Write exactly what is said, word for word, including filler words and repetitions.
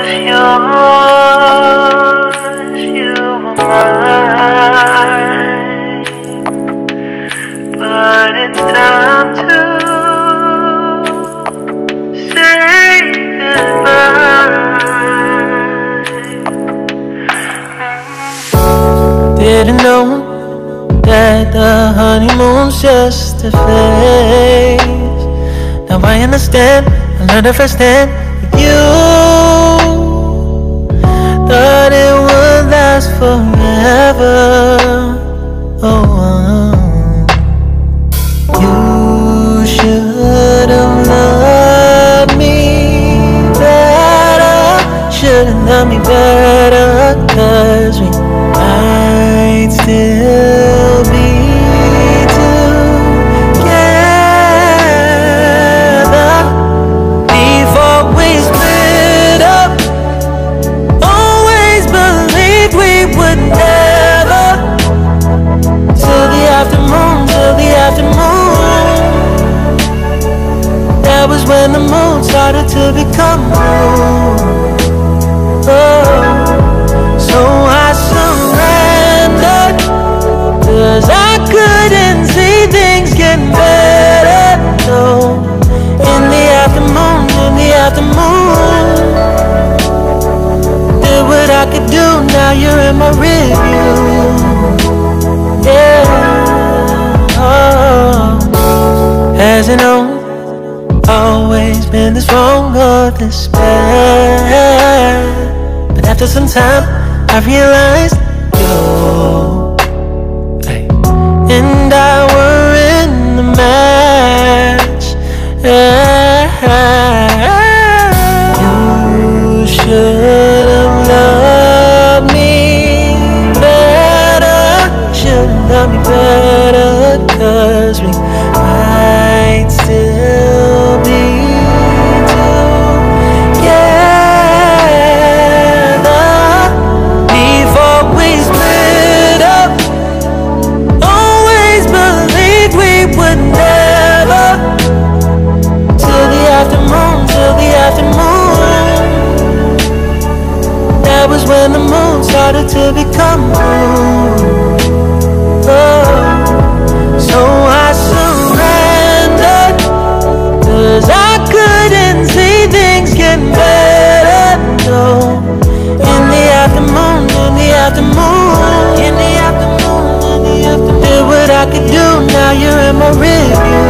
yours, you were mine. But it's time to say goodbye. Didn't know that the honeymoon's just a phase. Now I understand, I learned it firsthand with you. Thought it would last forever. Oh, you should have loved me better. Should have loved me better, 'cause we might still be together before we split up. Always believed we would never. Till the afternoon, till the afternoon. That was when the moon started to become blue. Oh, so I surrendered, 'cause I couldn't see things getting better. No, in the afternoon, in the afternoon, did what I could do, now you're in my review. Yeah, oh. Hasn't always been this wrong or this bad, but after some time I realized you and I were in the match. You should have loved me better. Should have loved me better, 'cause we might still be together before we split up. Always believed we would never. Till the afternoon, till the afternoon. That was when the moon started to become blue. Oh, so I surrendered, 'cause I couldn't see things getting better. No, in the afternoon, in the afternoon, in the afternoon, in the afternoon, did what I could do, now you're in my review.